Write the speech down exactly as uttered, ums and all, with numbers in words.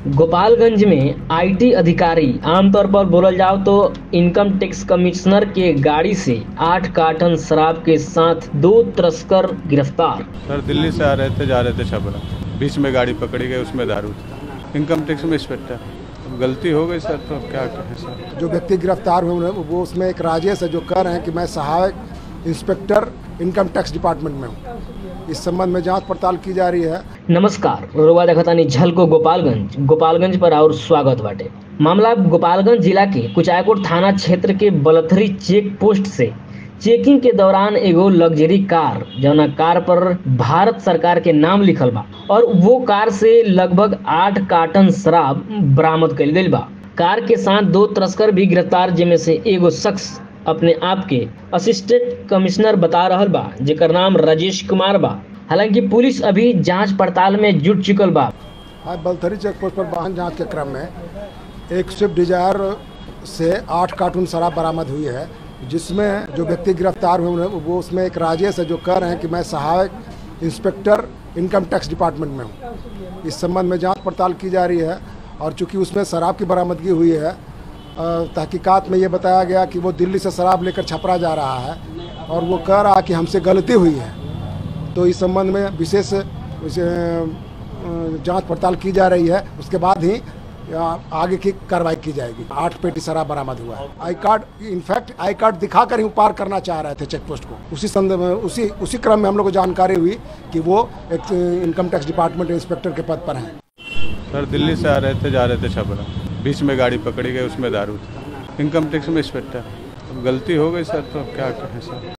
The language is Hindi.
गोपालगंज में आईटी अधिकारी, आमतौर पर बोलल जाओ तो इनकम टैक्स कमिश्नर के गाड़ी से आठ कार्टन शराब के साथ दो तस्कर गिरफ्तार। सर दिल्ली से आ रहे थे, जा रहे थे छपरा, बीच में गाड़ी पकड़ी गई, उसमें दारू था। इनकम टैक्स में इंस्पेक्टर, गलती हो गई सर, तो क्या कहें सर। जो व्यक्ति गिरफ्तार हुए वो उसमें एक राजेश है जो कह रहे हैं कि मैं सहायक इंस्पेक्टर इनकम टैक्स डिपार्टमेंट में हूँ। इस संबंध में जांच पड़ताल की जा रही है। नमस्कार, रोवा देखतानी झलको गोपालगंज गोपालगंज पर और स्वागत बाटे। मामला गोपालगंज जिला के कुचायकोट थाना क्षेत्र के बलथरी चेक पोस्ट से चेकिंग के दौरान एगो लग्जरी कार, जौना कार पर भारत सरकार के नाम लिखल बा, और वो कार से लगभग आठ कार्टन शराब बरामद कइल गइल बा। कार के साथ दो तस्कर भी गिरफ्तार, जिनमें से एगो शख्स अपने आप के असिस्टेंट कमिश्नर बता रहल बा, जेकर नाम राजेश कुमार बा। हालांकि पुलिस अभी जांच पड़ताल में जुट चुकल बा। आज बलथरी चेक पोस्ट पर वाहन जांच के क्रम में एक स्विफ्ट डिजायर से आठ कार्टून शराब बरामद हुई है, जिसमें जो व्यक्ति गिरफ्तार हुए वो उसमें एक राजेश है जो कह रहे हैं कि मैं सहायक इंस्पेक्टर इनकम टैक्स डिपार्टमेंट में हूँ। इस संबंध में जांच पड़ताल की जा रही है, और चूंकि उसमें शराब की बरामदगी हुई है, तहकीकात में ये बताया गया कि वो दिल्ली से शराब लेकर छपरा जा रहा है, और वो कह रहा कि हमसे गलती हुई है। तो इस संबंध में विशेष जांच पड़ताल की जा रही है, उसके बाद ही आगे की कार्रवाई की जाएगी। आठ पेटी शराब बरामद हुआ है। I card, in fact I card दिखाकर ही पार करना चाह रहे थे चेक पोस्ट को। उसी संदर्भ में उसी उसी क्रम में हम लोग को जानकारी हुई कि वो एक इनकम टैक्स डिपार्टमेंट इंस्पेक्टर के पद पर हैं। सर दिल्ली से आ रहे थे, जा रहे थे छपरा, बीच में गाड़ी पकड़ी गई, उसमें दारू था। इनकम टैक्स में इंस्पेक्टर, गलती हो गई सर, तो क्या कहें सर।